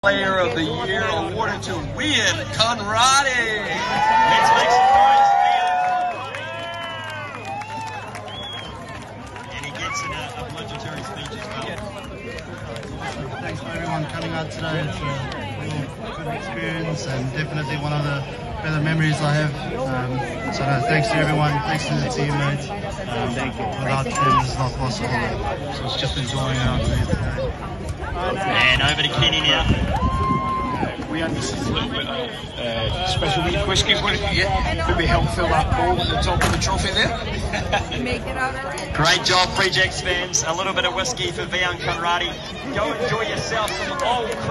Player of the Year awarded to Wian, Conradie. Let's make some noise, and he gets in a obligatory speech as well. Thanks for everyone coming out today. It's a real good experience and definitely one of the better memories I have. So no, thanks to everyone, thanks to the teammates. Without them, it's not possible. So it's just enjoying our day today. And over to Kenny now. Wian, this is a little bit of special week whiskey, would it? Yeah. Maybe help fill that bowl at the top of the trophy there. Make it out alright. Great job, Free Jacks fans. A little bit of whiskey for Wian Conradie. Go enjoy yourself some old